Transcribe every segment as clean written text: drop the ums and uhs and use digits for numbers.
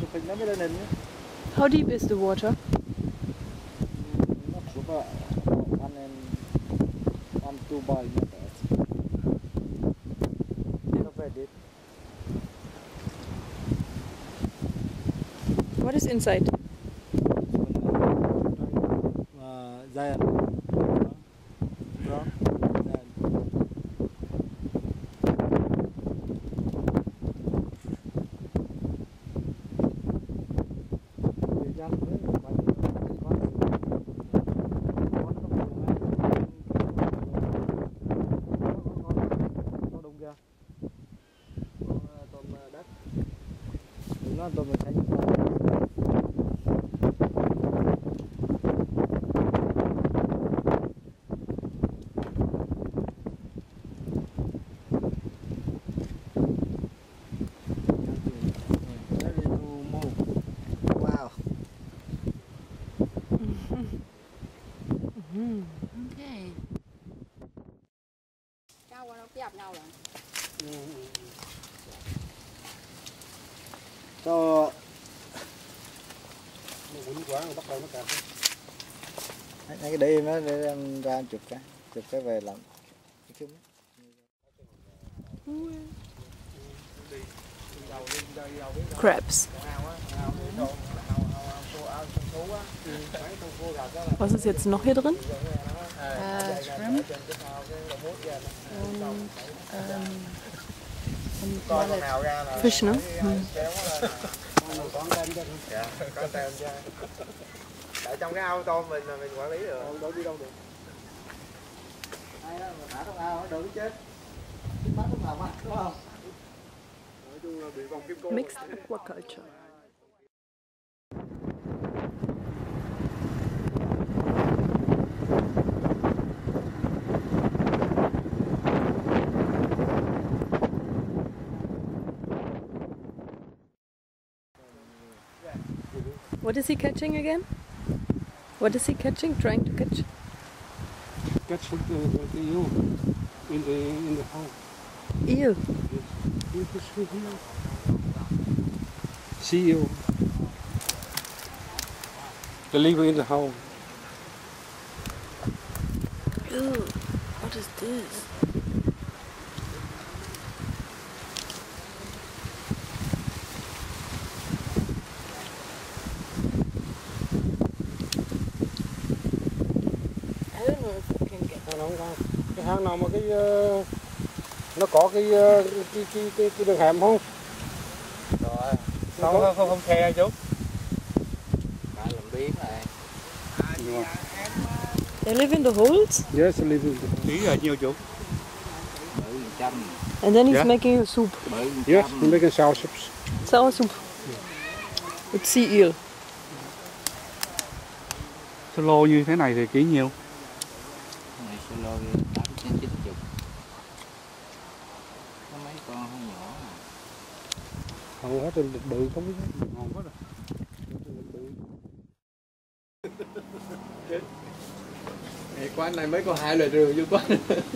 How deep is the water? Not super. 1 and 1 to 5 meters. Not very deep. What is inside? Giant. Nó tôm mình thấy wow. Okay. Cao quá nó kẹp nhau rồi. Cho nó quýnh quá bắt đầu nó cạp. cái đi nó để em ra chụp cái về làm Crabs. Was ist jetzt noch hier drin? Shrimp. Fisch, ne? Có tem ra. Tại trong cái ao tôm mình là mình quản lý được. Đâu đi đâu được. ai đó mà thả trong ao nó đừng chết. Cái mắt nó làm đúng không? Nói chung là bị vòng kim cô. Mixed aquaculture. What is he catching again? What is he catching? Trying to catch? Catch the eel in the hole. Eel. Sea eel. The liver in the hole. Ew, what is this? I don't know if we can get Không. Cái hang nào mà cái nó có cái đường hẻm không? Rồi. Không khe chú. Đã làm biến này. They live in the holes? Yes, I live in the hole. Tí là nhiều chú. And then he's Yeah. making soup. Yes, we're making sour soups. Sour soup. With sea eel. Solo như thế này thì ký nhiêu? Này solo 890. Có mấy con không nhỏ à. Hầu hết trên bự không biết ngon quá rồi. Quán này mới có 2 loại rượu chứ quán.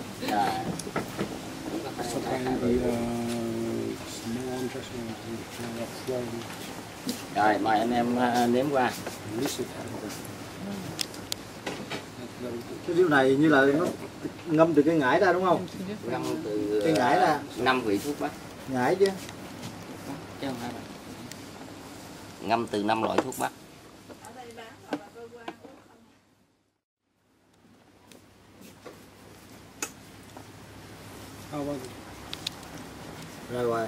Rồi mời anh em nếm qua. Cái rượu này như là nó ngâm từ cái ngải ra đúng không? Ngâm từ cái ngải ra. 5 vị thuốc bắc. Ngải chứ. Chứ không phải là. Ngâm từ 5 loại thuốc bắc. Right away.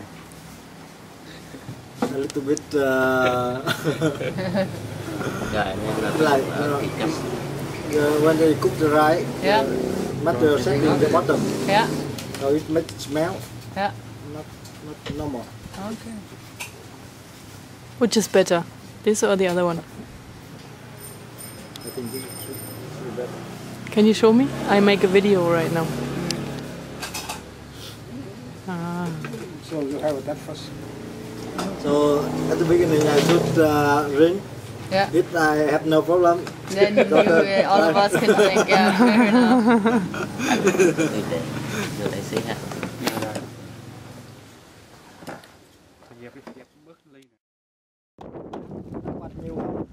A little bit like when they cook the rice, Yeah. matter set in the bottom, Yeah. so it makes smell, Yeah. not normal. Okay. Which is better? This or the other one? I think this is better. Can you show me? I make a video right now. Ah. So you have that first. So at the beginning I should ring. Yeah. If I have no problem. Then you, all of us can drink. Yeah, fair enough. Đưa đại sĩ ha. Dẹp bớt ly này. nhiều hơn.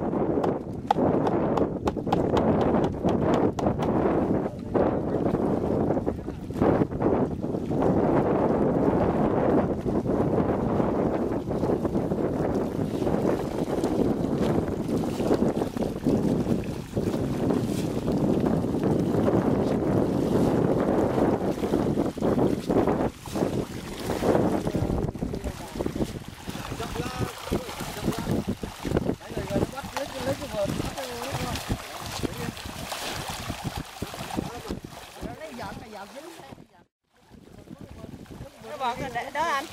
Đó anh.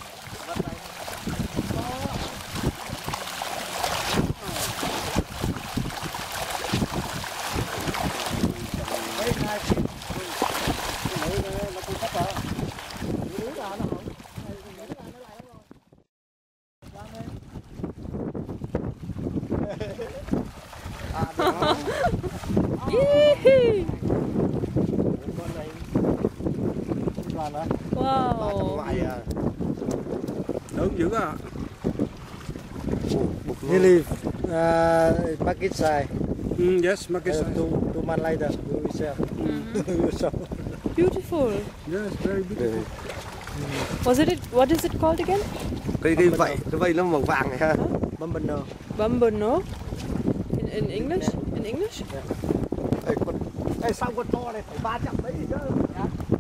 Wow. Lớn dữ à. Nearly market size. Yes, market size. Two months later, we will sell. So, Beautiful. yes, very beautiful. What is it called again? Cái vây nó màu vàng này ha. Bambino. Bambino. In English? In English? Ê, sao con to này phải 300 mấy chứ?